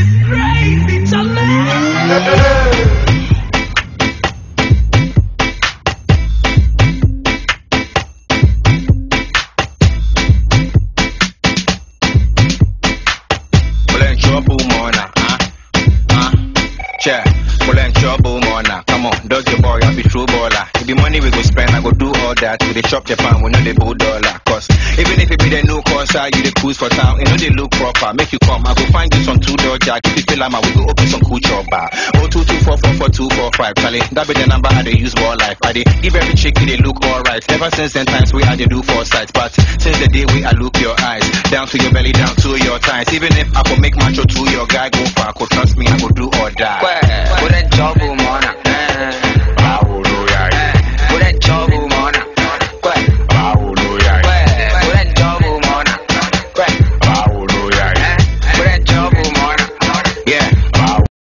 Crazy Charlie. Come on, dodge your boy, I'll be true baller. If the money we go spend, I go do all that. We dey chop Japan, we know they bull dollar. Cause even if it be the new course, you the cruise for town, you know they look proper. Make you come, I go find you some $2 jack. If you feel like we go open some cool chop bar. 0224444245, Charlie. That be the number I dey use more life. I dey give every chick they look alright. Ever since then times we I dey do foresight. But since the day we I look your eyes, down to your belly, down to your thighs. Even if I could make macho to your guy go far, could trust me, I go do or die. Put that job on.